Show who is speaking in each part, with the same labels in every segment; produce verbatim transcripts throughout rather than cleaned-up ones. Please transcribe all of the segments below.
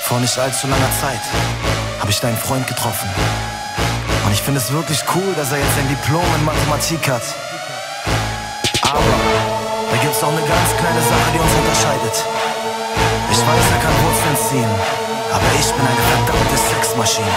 Speaker 1: Vor nicht allzu langer Zeit habe ich deinen Freund getroffen. Und ich finde es wirklich cool, dass er jetzt ein Diplom in Mathematik hat. Aber da gibt es auch eine ganz kleine Sache, die uns unterscheidet. Ich weiß, er kann Wurzeln ziehen, aber ich bin eine verdammte Sexmaschine.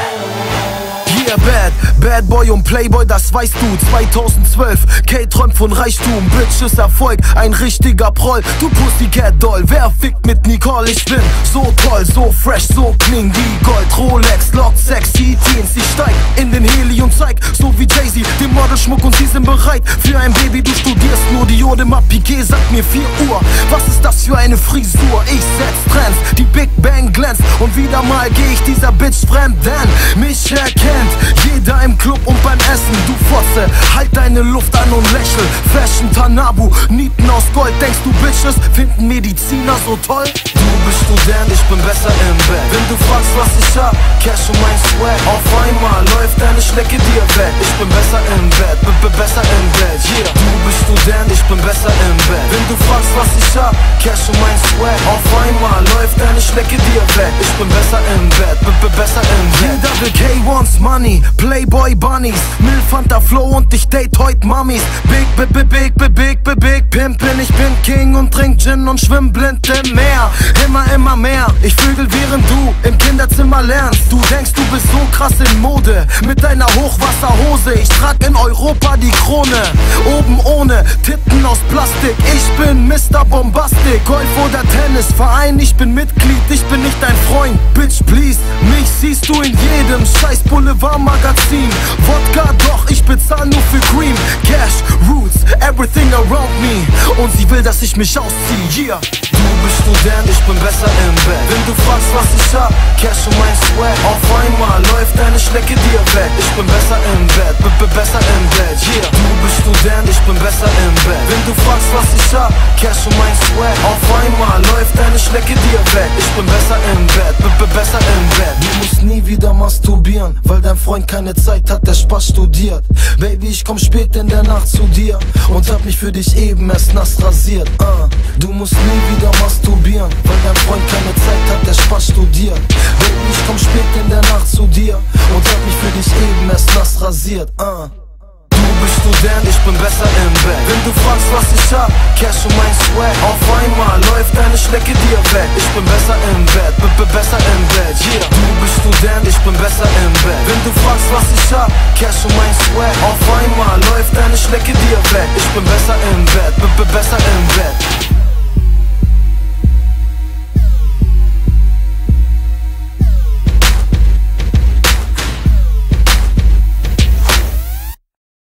Speaker 1: Yeah, bad, bad boy und Playboy, das weißt du. zweitausendzwölf, Kate träumt von Reichtum, Bitches Erfolg, ein richtiger Proll. Du Pussycat Doll, wer fickt mit Nicole? Ich bin so toll, so fresh, so clean wie Gold. Rolex, lockt sexy Teens. Ich steig in den Heli und zeig, so wie Jay-Z, den Modelschmuck und sie sind bereit für ein Baby. Du studierst nur Diode, ma Piquet sagt mir vier Uhr. Was ist das für eine Frisur? Ich setz Trends, die Big Bang glänzt. Und wieder mal geh ich dieser Bitch fremd, denn mich erkennt jeder im Club und beim Essen. Du Fotze, halt deine Luft an und lächel. Fashion Tanabu, Nieten aus Gold. Denkst du Bitches finden Mediziner so toll? Du bist Student, ich bin besser im Bett. Wenn du fragst, was ich hab, Cash und mein Swag. Auf einmal läuft deine Schnecke dir weg. Ich bin besser im Bett, b -b besser im Bett, yeah. Du bist Student, ich bin besser im Bett. Wenn du fragst, was ich hab, Cash und mein Swag. Auf einmal läuft deine Schnecke dir weg. Ich bin besser im Bett, b -b besser im Bett. Jeder will K wants money, Playboy Bunnies, Milfanta Flow und ich date heut Mummies. Big, big, big, big, big, big, big, big Pimpin', ich bin King und trink Gin und schwimm blind im Meer. Immer, immer mehr, ich vögel während du im Kinderzimmer lernst. Du denkst, du bist so krass in Mode, mit deiner Hochwasserhose. Ich trag in Europa die Krone, oben ohne Titten aus Plastik. Ich bin Mister Bombastic, Golf oder Tennisverein, ich bin Mitglied, ich bin nicht dein Freund. Bitch, please, mich siehst du in jedem scheiß Boulevardmagazin. Wodka, doch, ich bezahl nur für Cream. Cash, Roots, everything around me. Und sie will, dass ich mich ausziehe, yeah. Du bist Student, ich bin besser im Bett. Wenn du fragst, was ich hab, Cash und mein Swag. Auf einmal läuft deine Schnecke dir weg. Ich bin besser im Bett, b -b besser im Bett, yeah. Du bist Student, ich bin besser im Bett. Wenn du fragst, was ich hab, Cash und mein Swag. Auf einmal läuft deine Schnecke dir weg. Ich bin besser im Bett, b -b besser im Bett. Du musst nie wieder masturbieren, weil dein Freund keine Zeit hat, der Spaß studiert. Baby, ich komm spät in der Nacht zu dir und hab mich für dich eben erst nass rasiert. uh. Du musst nie wieder masturbieren, weil dein Freund keine Zeit hat, der Spaß studiert. Baby, ich komm spät in der Nacht zu dir und hab mich für dich eben erst nass rasiert. uh. Du bist Student, ich bin besser im Bett. Wenn du fragst, was ich hab, Cash und mein Swag. Auf einmal läuft deine Schnecke dir weg. Ich bin besser im Bett, b -b besser im Bett, yeah. Du bist Student, ich bin besser im Bett. Wenn du fragst, was ich hab, Cash und mein Swag. Auf einmal läuft deine Schnecke dir weg. Ich bin besser im Bett,